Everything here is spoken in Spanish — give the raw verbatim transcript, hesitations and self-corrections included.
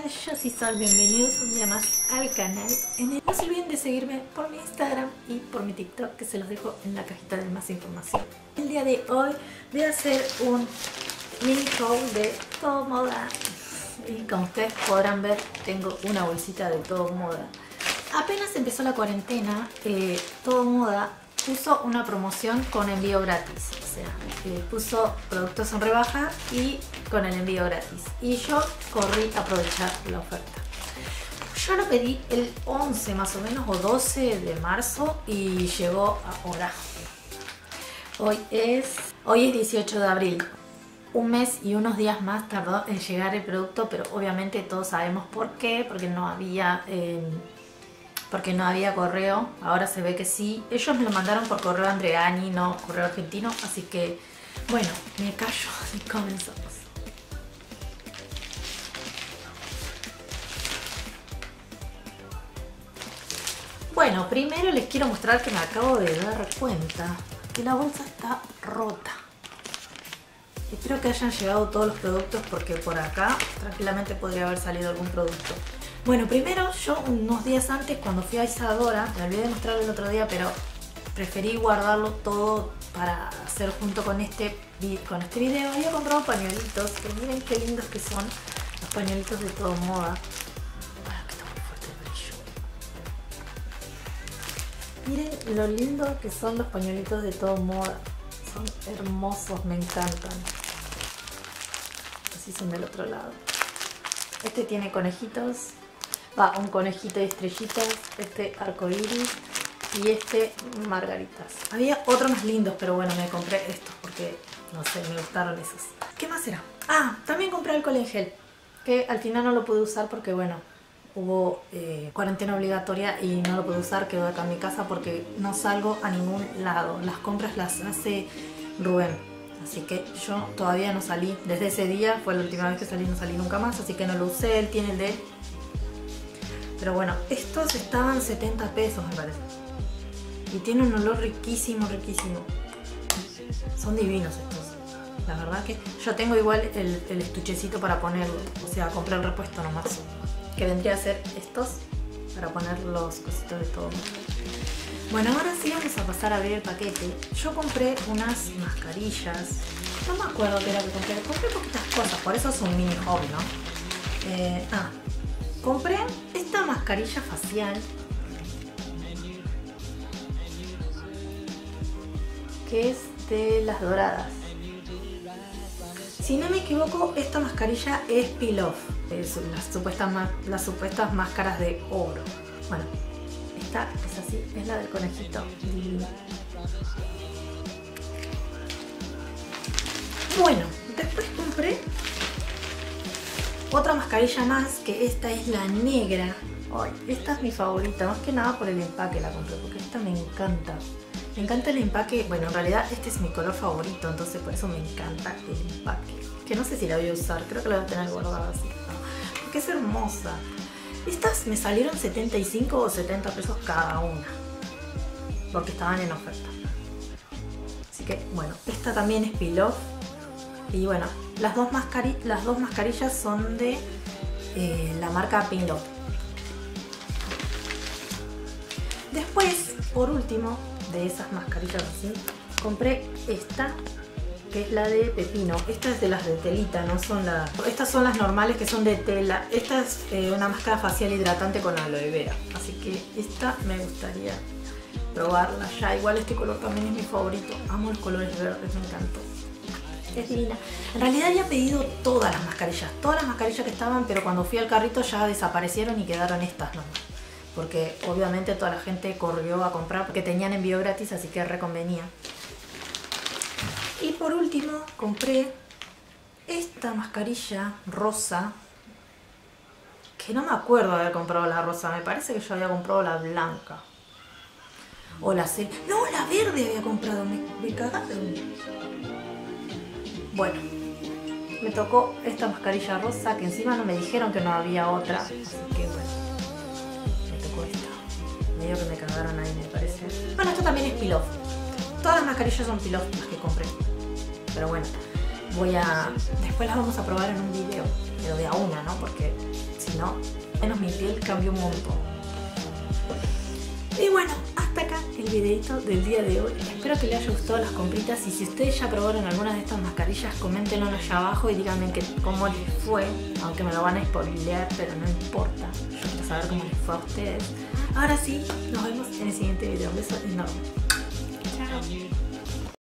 rayos y sol, bienvenidos un día más al canal. En el... No se olviden de seguirme por mi Instagram y por mi TikTok, que se los dejo en la cajita de más información. El día de hoy voy a hacer un mini haul de Todo Moda. Y como ustedes podrán ver, tengo una bolsita de Todo Moda. Apenas empezó la cuarentena, eh, Todo Moda puso una promoción con envío gratis. O sea, eh, puso productos en rebaja y con el envío gratis. Y yo corrí a aprovechar la oferta. Yo lo pedí el once más o menos o doce de marzo y llegó ahora. Hoy es, hoy es dieciocho de abril. Un mes y unos días más tardó en llegar el producto, pero obviamente todos sabemos por qué, porque no había... Eh, porque no había correo. Ahora se ve que sí. Ellos me lo mandaron por correo Andreani, no correo argentino, así que bueno, me callo y comenzamos. Bueno, primero les quiero mostrar que me acabo de dar cuenta que la bolsa está rota. Espero que hayan llegado todos los productos, porque por acá tranquilamente podría haber salido algún producto. Bueno, primero yo unos días antes, cuando fui a Isadora, me olvidé de mostrarlo el otro día, pero preferí guardarlo todo para hacer junto con este, con este video. Había comprado pañuelitos, pero miren qué lindos que son los pañuelitos de Todo Moda. Bueno, que está muy fuerte el brillo. Miren lo lindo que son los pañuelitos de Todo Moda. Son hermosos, me encantan. Así son del otro lado. Este tiene conejitos. Va, un conejito y estrellitas, este arcoíris y este margaritas. Había otros más lindos, pero bueno, me compré estos porque, no sé, me gustaron esos. ¿Qué más era? Ah, también compré alcohol en gel, que al final no lo pude usar porque, bueno, hubo eh, cuarentena obligatoria y no lo pude usar. Quedó acá en mi casa porque no salgo a ningún lado. Las compras las hace Rubén. Así que yo todavía no salí. Desde ese día, fue la última vez que salí, no salí nunca más. Así que no lo usé, él tiene el de él. Pero bueno, estos estaban setenta pesos me parece. Y tiene un olor riquísimo, riquísimo. Son divinos estos. La verdad que yo tengo igual el, el estuchecito para ponerlo. O sea, compré el repuesto nomás. Que vendría a ser estos para poner los cositos de Todo. Bueno, ahora sí vamos a pasar a abrir el paquete. Yo compré unas mascarillas. No me acuerdo qué era que compré. Compré poquitas cosas, por eso es un mini hobby, ¿no? Eh, ah, compré esta mascarilla facial. Que es de las doradas. Si no me equivoco, esta mascarilla es peel off. Es las supuestas, las supuestas máscaras de oro. Bueno. Esta es así, es la del conejito divino. Bueno, después compré otra mascarilla más, que esta es la negra. Ay, esta es mi favorita, más que nada por el empaque la compré, porque esta me encanta. Me encanta el empaque, bueno, en realidad este es mi color favorito, entonces por eso me encanta el empaque. Que no sé si la voy a usar, creo que la voy a tener guardada así, ¿no? Porque es hermosa. Estas me salieron setenta y cinco o setenta pesos cada una, porque estaban en oferta. Así que bueno, esta también es peel off. Y bueno, las dos, mascari las dos mascarillas son de eh, la marca Peel Off. Después, por último, de esas mascarillas así, compré esta, que es la de pepino. Esta es de las de telita, no son las... Estas son las normales, que son de tela. Esta es eh, una máscara facial hidratante con aloe vera. Así que esta me gustaría probarla ya. Igual este color también es mi favorito. Amo los colores verdes, me encantó. Es divina. En realidad ya he pedido todas las mascarillas. Todas las mascarillas que estaban, pero cuando fui al carrito ya desaparecieron y quedaron estas nomás. Porque obviamente toda la gente corrió a comprar porque tenían envío gratis, así que reconvenía. Y por último compré esta mascarilla rosa, que no me acuerdo de haber comprado la rosa, me parece que yo había comprado la blanca. O la C. No, la verde había comprado, me, me cagaron. Bueno, me tocó esta mascarilla rosa, que encima no me dijeron que no había otra. Así que bueno, me tocó esta. Medio que me cagaron ahí, me parece. Bueno, esto también es peel off. Todas las mascarillas son peel off las que compré. Pero bueno, voy a... Después las vamos a probar en un video, pero de a una, ¿no? Porque si no, menos mi piel cambió un montón. Y bueno, hasta acá el videito del día de hoy. Espero que les haya gustado las compritas y si ustedes ya probaron algunas de estas mascarillas, coméntenlo allá abajo y díganme que, cómo les fue, aunque me lo van a spoilear, pero no importa, yo quiero saber cómo les fue a ustedes. Ahora sí, nos vemos en el siguiente video. Un beso enorme. Chao.